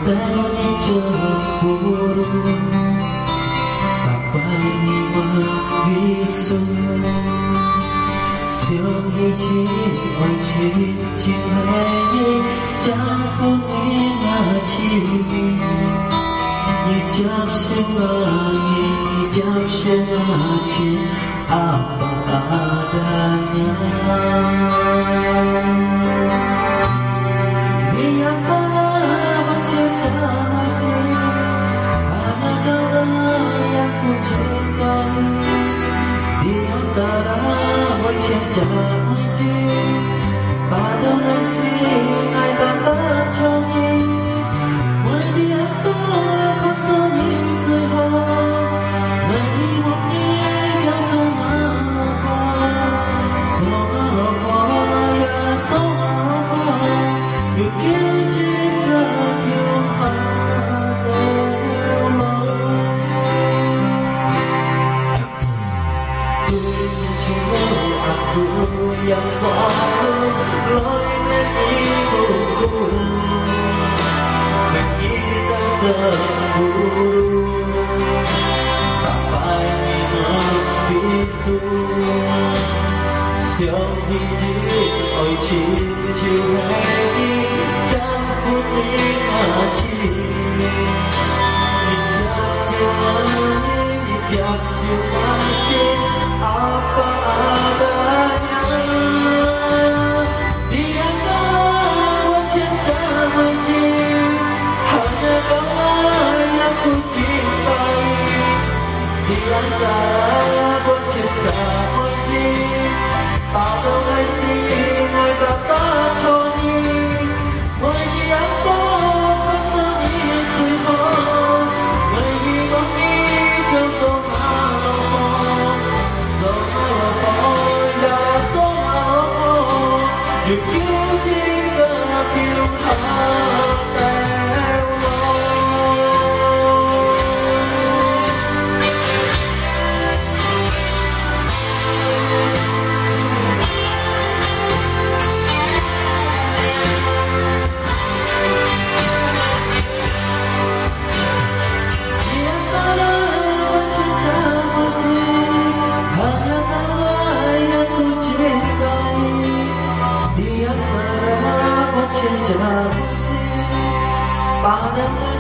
matanya cemburu sampai membisu. Siêu hi chi ôi chi chi hay chẳng phút yên là chi như chấp sinh là chi apa adanya. Biarlah bercerita mati, hanya kaulah yang ku cintai. Biarlah bercerita mati, pada masih ai tak canggih. Yang selalu lối lên hidupku dan kita cemburu sampai membisu. Siêu hiji ôi chiều chiều hay chẳng phút yên mà chi Hijab siapa apa adanya. Dia tahu cinta mati, hanya kaulah yang ku cintai. Di antara bercinta mati, pada masih ai tak choni. Mới chỉ áp không mơ nghĩ thôi mơ, mới nghĩ bóng đi theo gió mà lo là gió mà những yêu chỉ cần kiêu hãnh theo lo. Cinta pada